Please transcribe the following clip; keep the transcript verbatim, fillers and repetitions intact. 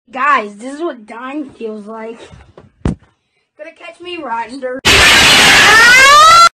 Guys, this is what dying feels like. Gonna catch me riding dirt.